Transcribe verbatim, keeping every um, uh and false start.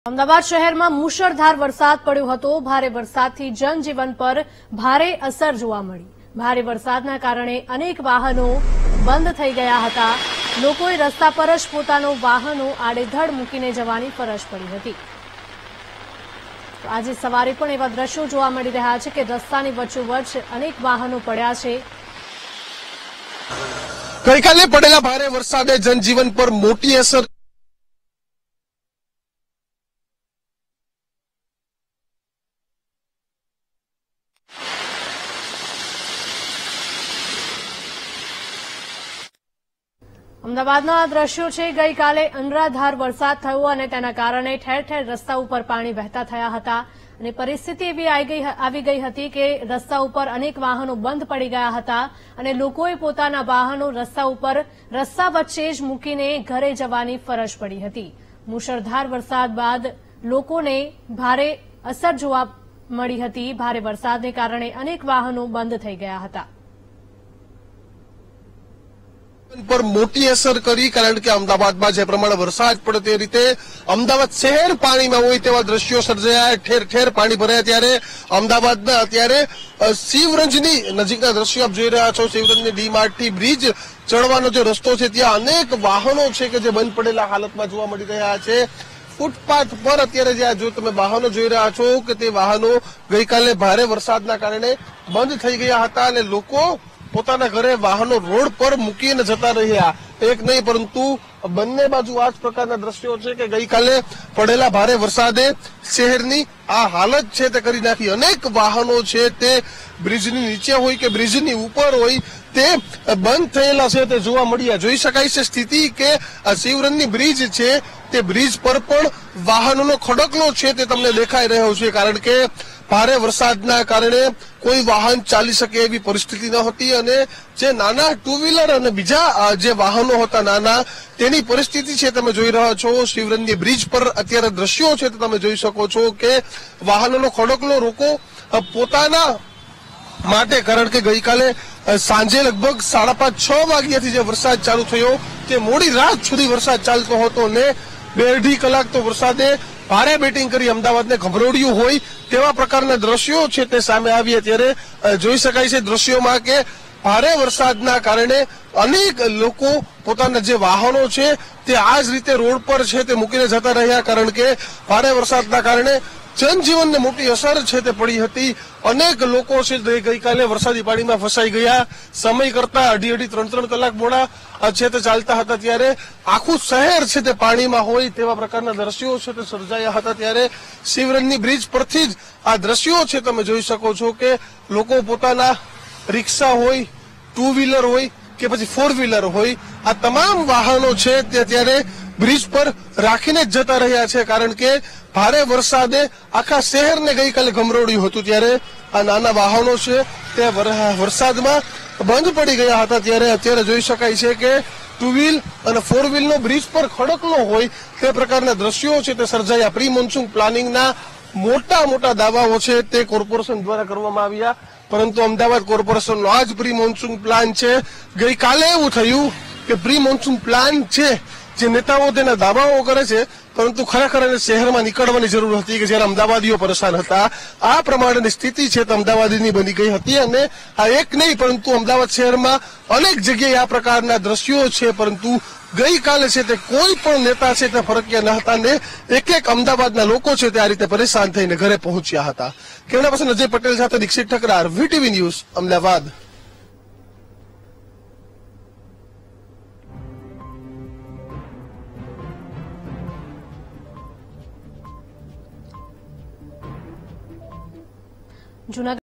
અમદાવાદ શહેરમાં મુશળધાર વરસાદ પડ્યો હતો। ભારે વરસાદથી જનજીવન પર ભારે અસર જોવા મળી। ભારે વરસાદના કારણે અનેક વાહનો બંધ થઈ ગયા હતા। લોકોએ રસ્તા પર જ પોતાનો વાહનો આડેધડ મૂકીને જવાની ફરજ પડી હતી। આજે સવારે પણ એવા દ્રશ્યો જોવા મળી રહ્યા છે કે રસ્તાની વચ્ચોવચ્ચ અનેક વાહનો પડ્યા છે। ગઈકાલે પડેલા ભારે વરસાદે જનજીવન પર મોટી અસર અમદાવાદના આ દ્રશ્યો છે। ગઈકાલે અનરાધાર વરસાદ થયો અને તેના કારણે ઠેર ઠેર રસ્તા ઉપર પાણી વહેતા થયા હતા અને પરિસ્થિતિ એવી આવી ગઈ હતી કે રસ્તા ઉપર અનેક વાહનો બંધ પડી ગયા હતા અને લોકોએ પોતાના વાહનો રસ્તા ઉપર રસ્તા વચ્ચે જ મૂકીને ઘરે જવાની ફરજ પડી હતી। મુશળધાર વરસાદ બાદ લોકોને ભારે અસર જોવા મળી હતી। ભારે વરસાદને કારણે અનેક વાહનો બંધ થઈ ગયા હતા। પર મોટી અસર કરી, કારણ કે અમદાવાદમાં જે પ્રમાણે વરસાદ પડ્યો તે રીતે અમદાવાદ શહેર પાણીમાં હોય તેવા દ્રશ્યો સર્જાયા। ઠેર ઠેર પાણી ભરાયા। ત્યારે અમદાવાદના અત્યારે શિવરંજની નજીકના દ્રશ્યો આપ જોઈ રહ્યા છો। શિવરંજની ડીમાર્ટથી બ્રિજ ચડવાનો જે રસ્તો છે ત્યાં અનેક વાહનો છે કે જે બંધ પડેલા હાલતમાં જોવા મળી રહ્યા છે। ફૂટપાથ પર અત્યારે જે જો તમે વાહનો જોઈ રહ્યા છો કે તે વાહનો ગઈકાલે ભારે વરસાદના કારણે બંધ થઈ ગયા હતા અને લોકો પોતાના ઘરે વાહનો રોડ પર મૂકીને જતા રહ્યા। એક નહીં પરંતુ બંને બાજુ આ જ પ્રકારના દ્રશ્યો છે કે ગઈકાલે પડેલા ભારે વરસાદે શહેરની આ હાલત છે તે કરી નાખી। અનેક વાહનો છે તે બ્રિજની નીચે હોય કે બ્રિજની ઉપર હોય તે બંધ થયેલા છે તે જોવા મળ્યા। જોઈ શકાય છે સ્થિતિ કે આ શિવરંજની બ્રિજ છે તે બ્રિજ પર પણ વાહનોનો ખડકલો છે તે તમને દેખાઈ રહ્યો છે, કારણ કે ભારે વરસાદના કારણે કોઈ વાહન ચાલી શકે એવી પરિસ્થિતિ ન હતી અને જે નાના ટુ વ્હીલર અને બીજા જે વાહનો હતા નાના તેની પરિસ્થિતિ છે તમે જોઈ રહ્યા છો। શિવરંજની બ્રિજ પર અત્યારે દ્રશ્યો છે તમે જોઈ શકો છો કે વાહનોનો ખડકલો લોકો પોતાના માટે, કારણ કે ગઈકાલે સાંજે લગભગ સાડા પાંચ છ વાગ્યાથી જે વરસાદ ચાલુ થયો તે મોડી રાત સુધી વરસાદ ચાલતો હતો ને બે અઢી કલાક તો વરસાદે ભારે બેટિંગ કરી અમદાવાદને ગભરોડ્યું હોય તેવા પ્રકારના દ્રશ્યો છે તે સામે આવ્યા। ત્યારે જોઈ શકાય છે દ્રશ્યોમાં કે ભારે વરસાદના કારણે અનેક લોકો પોતાના જે વાહનો છે તે આ જ રીતે રોડ પર છે તે મૂકીને જતા રહ્યા, કારણ કે ભારે વરસાદના કારણે જનજીવનને મોટી અસર છે તે પડી હતી। અનેક લોકો છે ગઈકાલે વરસાદી પાણીમાં ફસાઈ ગયા। સમય કરતા અઢી અઢી ત્રણ ત્રણ કલાક મોડા છે તે ચાલતા હતા। ત્યારે આખું શહેર છે તે પાણીમાં હોય તેવા પ્રકારના દ્રશ્યો છે તે સર્જાયા હતા। ત્યારે શિવરંજની બ્રિજ પરથી જ આ દ્રશ્યો છે તમે જોઈ શકો છો કે લોકો પોતાના રિક્ષા હોય, ટુ વ્હીલર હોય કે પછી ફોર વ્હીલર હોય, આ તમામ વાહનો છે તે ત્યારે બ્રિજ પર રાખીને જ જતા રહ્યા છે, કારણ કે ભારે વરસાદે આખા શહેરને ગઈકાલે ગમરોડ્યું હતું। ત્યારે આ નાના વાહનો છે તે વરસાદમાં બંધ પડી ગયા હતા। ત્યારે અત્યારે જોઈ શકાય છે કે ટુ વ્હીલ અને ફોર વ્હીલનો બ્રિજ પર ખડકલો હોય તે પ્રકારના દ્રશ્યો છે તે સર્જાયા। પ્રી મોન્સૂન પ્લાનિંગના મોટા મોટા દાવાઓ છે તે કોર્પોરેશન દ્વારા કરવામાં આવ્યા, પરંતુ અમદાવાદ કોર્પોરેશનનો આ જ પ્રી મોન્સૂન પ્લાન છે। ગઈકાલે એવું થયું કે પ્રી મોન્સૂન પ્લાન છે જે નેતાઓ તેના દાવાઓ કરે છે, પરંતુ ખરેખર એને શહેરમાં નીકળવાની જરૂર હતી કે જ્યારે અમદાવાદીઓ પરેશાન હતા। આ પ્રમાણેની સ્થિતિ છે તે અમદાવાદીની બની ગઈ હતી અને આ એક નહીં પરંતુ અમદાવાદ શહેરમાં અનેક જગ્યાએ આ પ્રકારના દ્રશ્યો છે, પરંતુ ગઈકાલે છે તે કોઈ પણ નેતા છે તે ફરક્યા ન હતા ને એક એક અમદાવાદના લોકો છે તે આ રીતે પરેશાન થઈને ઘરે પહોંચ્યા હતા। કેમેરા પર્સન અજય પટેલ સાથે દીક્ષિત ઠકરાર, વીટીવી ન્યૂઝ, અમદાવાદ। જૂનાગઢ